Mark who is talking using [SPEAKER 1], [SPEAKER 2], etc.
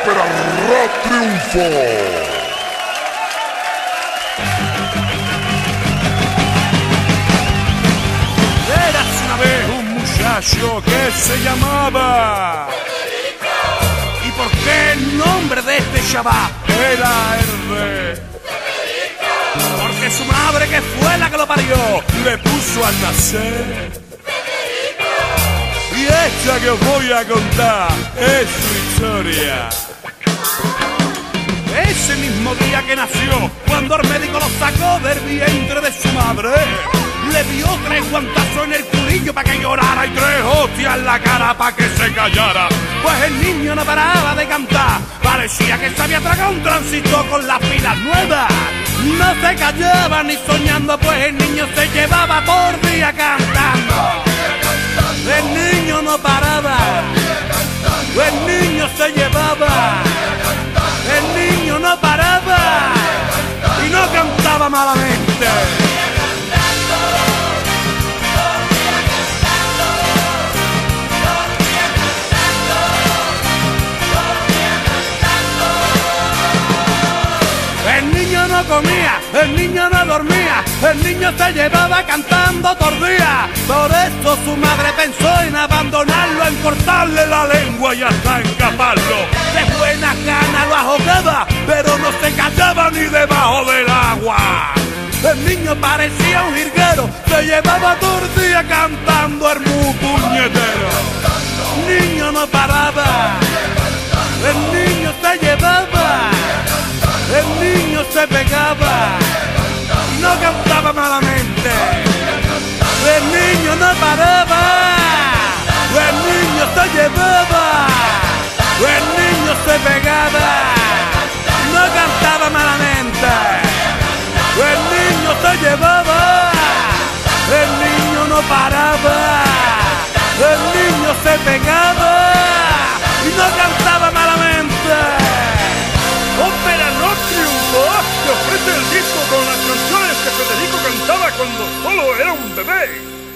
[SPEAKER 1] Ópera Rock triunfo.
[SPEAKER 2] Érase una vez un muchacho que se llamaba Federico. ¿Y por qué el nombre de este chaval era Hervé? Federico. Porque su madre, que fue la que lo parió, le puso al nacer Federico. Y esta que os voy a contar es su historia. Ese mismo día que nació, cuando el médico lo sacó del vientre de su madre, le dio 3 guantazos en el culillo para que llorara y 3 hostias en la cara para que se callara. Pues el niño no paraba de cantar, parecía que se había tragado un transistor con las pilas nuevas. No se callaba ni soñando, pues el niño se llevaba por día cantando. El niño no paraba, el niño se llevaba. El niño no paraba y no cantaba malamente. El niño no comía, el niño no dormía, el niño se llevaba cantando todo el día. Por eso su madre pensó en abandonarlo, en cortarle la lengua y hasta encaparlo. De buenas ganas lo ahogaba, pero no se callaba ni debajo del agua. El niño parecía un jilguero, se llevaba todo el día cantando el mu puñetero. El niño no paraba, el niño se llevaba. El niño se pegaba y no cantaba malamente. El niño no paraba, el niño se llevaba. El niño se pegaba y no cantaba malamente. El niño se llevaba, el niño no paraba. El niño se pegaba y no cantaba malamente. Ópera Rock triunfó, te ofrece el disco con las canciones que Federico cantaba cuando solo era un bebé.